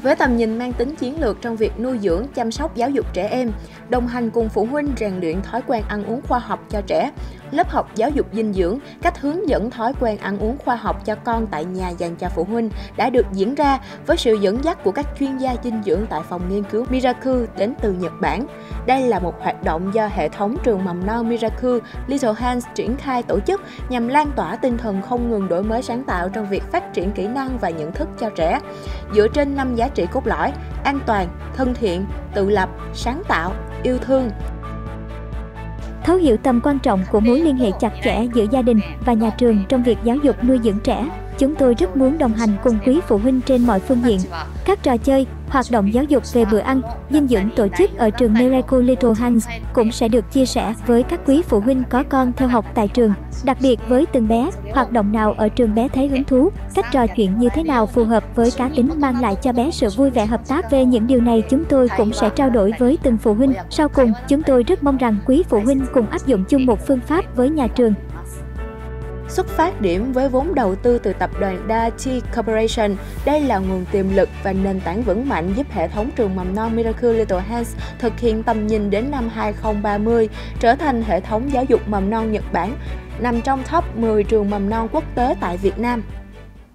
Với tầm nhìn mang tính chiến lược trong việc nuôi dưỡng, chăm sóc giáo dục trẻ em, đồng hành cùng phụ huynh rèn luyện thói quen ăn uống khoa học cho trẻ, lớp học giáo dục dinh dưỡng, cách hướng dẫn thói quen ăn uống khoa học cho con tại nhà dành cho phụ huynh đã được diễn ra với sự dẫn dắt của các chuyên gia dinh dưỡng tại phòng nghiên cứu Miracle đến từ Nhật Bản. Đây là một hoạt động do hệ thống trường mầm non Miracle Little Hands triển khai tổ chức nhằm lan tỏa tinh thần không ngừng đổi mới sáng tạo trong việc phát triển kỹ năng và nhận thức cho trẻ, dựa trên 5 giá trị cốt lõi: an toàn, thân thiện, tự lập, sáng tạo, yêu thương. Thấu hiểu tầm quan trọng của mối liên hệ chặt chẽ giữa gia đình và nhà trường trong việc giáo dục nuôi dưỡng trẻ, chúng tôi rất muốn đồng hành cùng quý phụ huynh trên mọi phương diện. Các trò chơi, hoạt động giáo dục về bữa ăn, dinh dưỡng tổ chức ở trường Miracle Little Hands cũng sẽ được chia sẻ với các quý phụ huynh có con theo học tại trường. Đặc biệt với từng bé, hoạt động nào ở trường bé thấy hứng thú, cách trò chuyện như thế nào phù hợp với cá tính mang lại cho bé sự vui vẻ hợp tác. Về những điều này chúng tôi cũng sẽ trao đổi với từng phụ huynh. Sau cùng, chúng tôi rất mong rằng quý phụ huynh cùng áp dụng chung một phương pháp với nhà trường. Xuất phát điểm với vốn đầu tư từ tập đoàn Daiichi Corporation, đây là nguồn tiềm lực và nền tảng vững mạnh giúp hệ thống trường mầm non Miracle Little Hands thực hiện tầm nhìn đến năm 2030, trở thành hệ thống giáo dục mầm non Nhật Bản, nằm trong top 10 trường mầm non quốc tế tại Việt Nam.